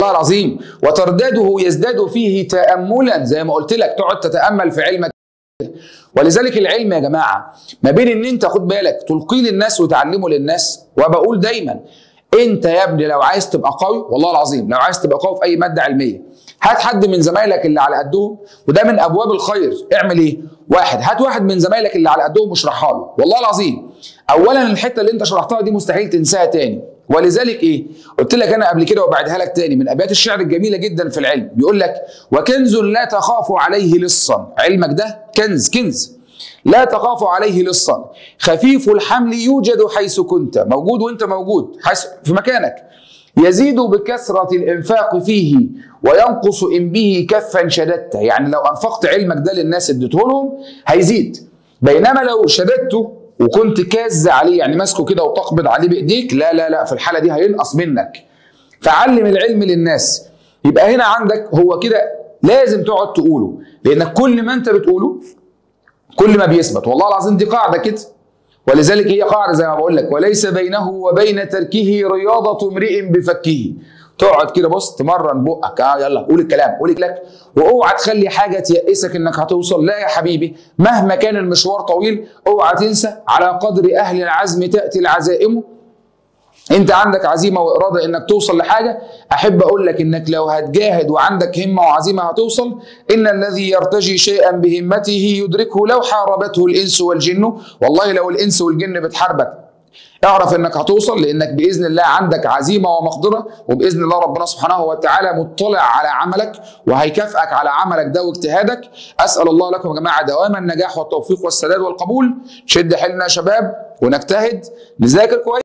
والله العظيم. وترداده يزداد فيه تأملا، زي ما قلت لك تقعد تتأمل في علمك. ولذلك العلم يا جماعة ما بين ان انت خد بالك تلقيه للناس وتعلمه للناس. وبقول دايما انت يا ابني لو عايز تبقى قوي، والله العظيم لو عايز تبقى قوي في اي مادة علمية، هات حد من زمايلك اللي على قدهم، وده من ابواب الخير. اعمل ايه؟ هات واحد من زمايلك اللي على قدهم واشرحها له. والله العظيم اولا الحته اللي انت شرحتها دي مستحيل تنساها تاني. ولذلك ايه؟ قلت لك انا قبل كده وبعدها لك تاني من ابيات الشعر الجميله جدا في العلم، بيقول لك: وكنز لا تخاف عليه لصا. علمك ده كنز لا تخاف عليه لصا، خفيف الحمل يوجد حيث كنت، موجود وانت موجود في مكانك، يزيد بكثرة الإنفاق فيه وينقص إن به كفا شددت. يعني لو أنفقت علمك ده للناس اديته لهم هيزيد، بينما لو شددته وكنت كاز عليه، يعني ماسكه كده وتقبض عليه بإيديك، لا في الحالة دي هينقص منك. فعلم العلم للناس. يبقى هنا عندك هو كده لازم تقعد تقوله، لأنك كل ما أنت بتقوله كل ما بيثبت. والله العظيم دي قاعدة كده. ولذلك هي قاعدة زي ما بقول لك: وليس بينه وبين تركه رياضة امرئ بفكه. تقعد كده بص تمرن بقك، يلا قول الكلام، قول لك، واوعى تخلي حاجة تيأسك انك هتوصل. لا يا حبيبي، مهما كان المشوار طويل اوعى تنسى على قدر اهل العزم تأتي العزائم. انت عندك عزيمة وإرادة انك توصل لحاجة، احب اقول لك انك لو هتجاهد وعندك همة وعزيمة هتوصل. ان الذي يرتجي شيئا بهمته يدركه لو حاربته الانس والجن. والله لو الانس والجن بتحاربك اعرف انك هتوصل، لانك باذن الله عندك عزيمة ومقدرة، وباذن الله ربنا سبحانه وتعالى مطلع على عملك وهيكافئك على عملك ده واجتهادك. اسال الله لكم يا جماعة دوام النجاح والتوفيق والسداد والقبول. شد حيلنا يا شباب ونجتهد، نذاكر كويس.